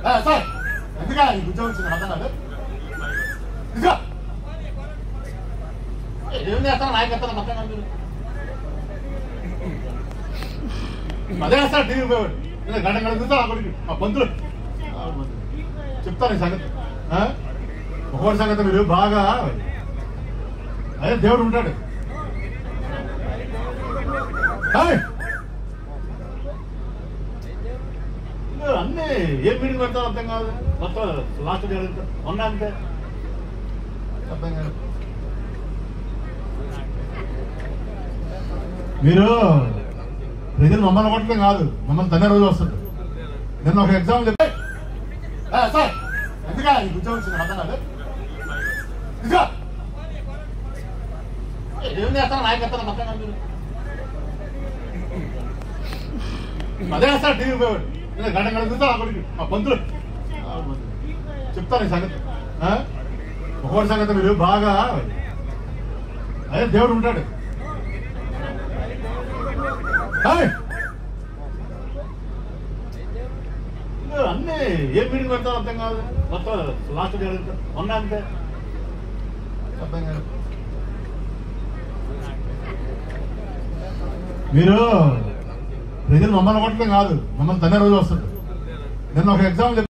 Sir ఎందుకా ఈ ఉద్యోగం వచ్చింది అర్థం కాదు. ఇదిగో ఏం చేస్తాను నాయకత్వం అర్థం కాదు. మీరు అదే సార్ టీవీ పోయేవాడు గంట గడుగుతా అక్కడికి మా పంతులు చెప్తాను ఈ సంగతి. ఒకటి సంగతి మీరు బాగా అదే దేవుడు ఉంటాడు. అన్నీ ఏం మీటింగ్ పెడతారు అర్థం కాదు. మొత్తం లాస్ట్ జరుగుతుంది మొన్న అంతే అర్థం కాదు. మీరు ప్రజలు మమ్మల్ని కొట్టడం కాదు, మమ్మల్ని తనే రోజు వస్తుంది. నేను ఒక ఎగ్జాంపుల్ చెప్పే సార్ ఎందుకా ఈ ఉద్యోగం వచ్చింది అర్థం కాదు. ఇదిగో ఏం చేస్తాను నాయకత్వం అర్థం కాదు. మీరు అదే సార్ టీవీ పోయేవాడు గంట గడుగుతా అక్కడికి మా పంతులు చెప్తాను ఈ సంగతి. ఒకటి సంగతి మీరు బాగా అదే దేవుడు ఉంటాడు. అన్నీ ఏం మీటింగ్ పెడతారు అర్థం కాదు. మొత్తం లాస్ట్ జరుగుతుంది మొన్న అంతే అర్థం కాదు. మీరు ప్రజలు మమ్మల్ని కొట్టడం కాదు, మమ్మల్ని తనే రోజు వస్తుంది. నేను ఒక ఎగ్జాంపుల్